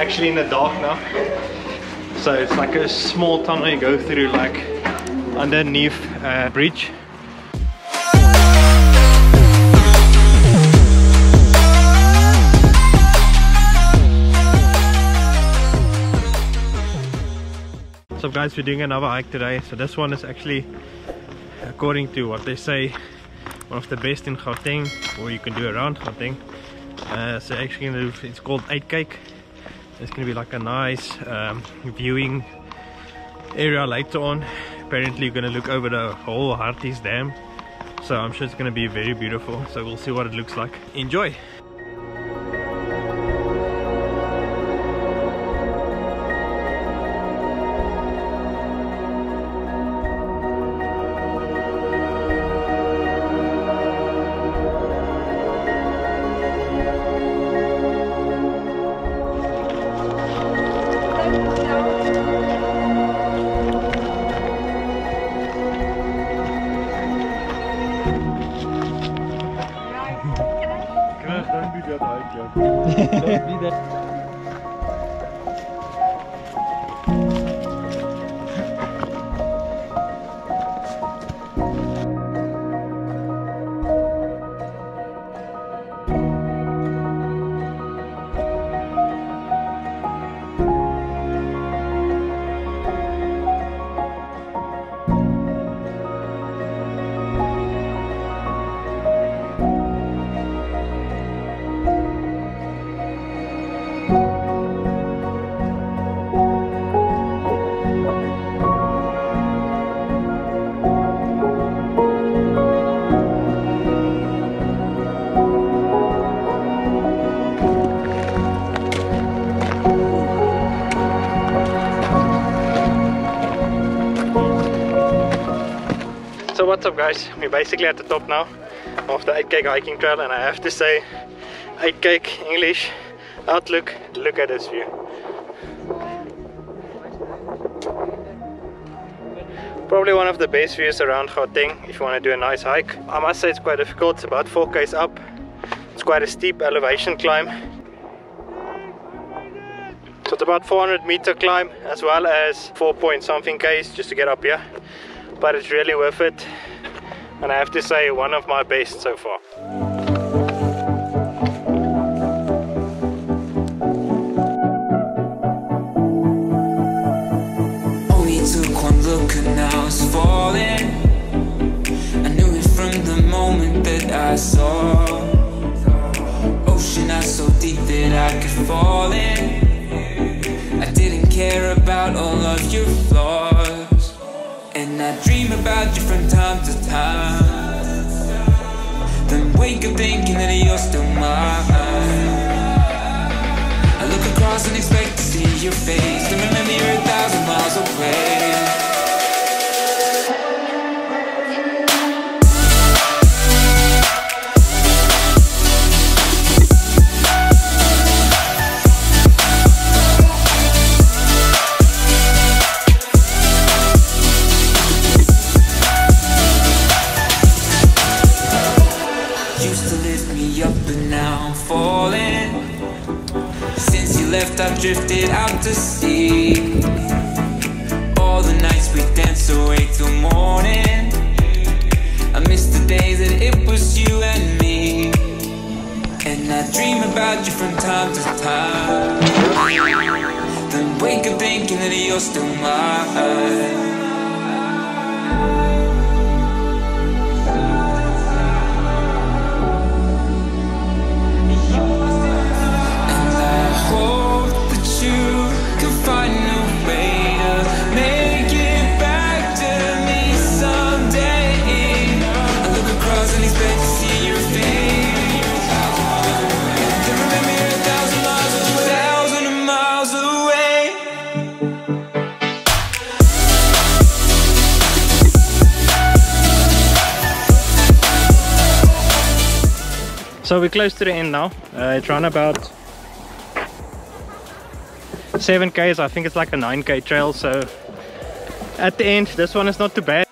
actually in the dark now. So it's like a small tunnel you go through, like underneath a bridge. So guys, we're doing another hike today. So this one is actually, according to what they say, one of the best in Gauteng, or you can do around Gauteng. So actually gonna do, it's called Uitkyk. It's gonna be like a nice viewing area later on. Apparently you're gonna look over the whole Harties Dam. So I'm sure it's gonna be very beautiful. So we'll see what it looks like. Enjoy! Don't be that high, Don't be that. So what's up guys, we're basically at the top now of the Uitkyk hiking trail, and I have to say, Uitkyk English outlook, look at this view. Probably one of the best views around Gauteng if you want to do a nice hike. I must say it's quite difficult, it's about 4 k's up. It's quite a steep elevation climb. So it's about 400 meter climb as well as 4 point something k's just to get up here. But it's really worth it, and I have to say one of my best so far. Only took one look and now it's falling. I knew it from the moment that I saw. Ocean eyes so deep that I could fall in. I didn't care about all of your flaws. And I dream about you from time to time. Then wake up thinking that you're still mine. I look across and expect to see your face, then remember you're 1,000 miles away. I've drifted out to sea. All the nights we danced away till morning. I miss the days that it was you and me. And I dream about you from time to time. Then wake up thinking that you're still mine. So we're close to the end now. It's run about 7 k's. I think it's like a 9 k trail. So at the end, this one is not too bad.